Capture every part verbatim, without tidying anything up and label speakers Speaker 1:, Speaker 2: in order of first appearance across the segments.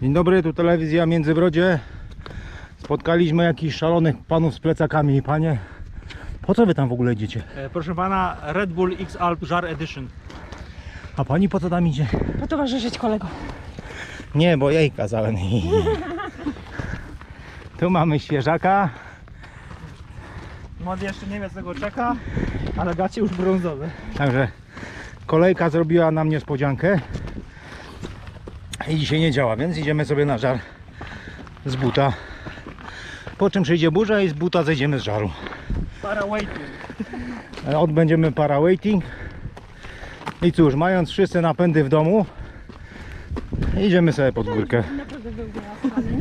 Speaker 1: Dzień dobry, tu telewizja Międzybrodzie. Spotkaliśmy jakichś szalonych panów z plecakami. Panie, po co wy tam w ogóle idziecie?
Speaker 2: E, Proszę pana, Red Bull X Alp Jar Edition.
Speaker 1: A pani po co tam idzie?
Speaker 3: Potowarzyszyć kolego.
Speaker 1: Nie, bo jej kazałem. Tu mamy świeżaka.
Speaker 2: Młody jeszcze nie wie, co go czeka, ale gacie już brązowe.
Speaker 1: Także kolejka zrobiła nam niespodziankę. I dzisiaj nie działa, więc idziemy sobie na żar z buta. Po czym przyjdzie burza i z buta zejdziemy z żaru.
Speaker 2: Para waiting.
Speaker 1: Odbędziemy para waiting. I cóż, mając wszyscy napędy w domu, idziemy sobie pod górkę.
Speaker 3: Naprawdę był wyłaskany.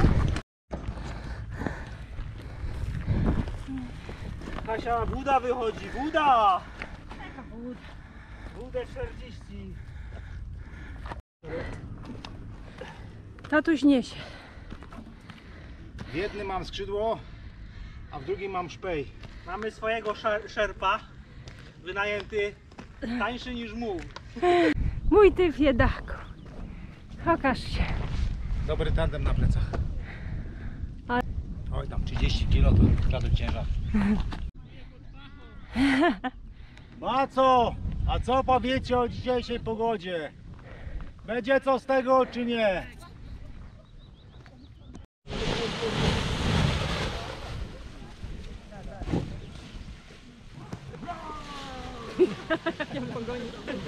Speaker 2: Kasia, woda wychodzi, woda! Woda czterdzieści.
Speaker 3: Tatuś niesie.
Speaker 1: W jednym mam skrzydło, a w drugim mam szpej.
Speaker 2: Mamy swojego szer szerpa, wynajęty tańszy niż muł.
Speaker 3: Mój ty biedaku. Pokaż się.
Speaker 1: Dobry tandem na plecach.
Speaker 3: Ale-
Speaker 1: Oj, tam trzydzieści kilo to żaden ciężar. A co? A co powiecie o dzisiejszej pogodzie? Będzie co z tego czy nie?
Speaker 3: Nie pogoni.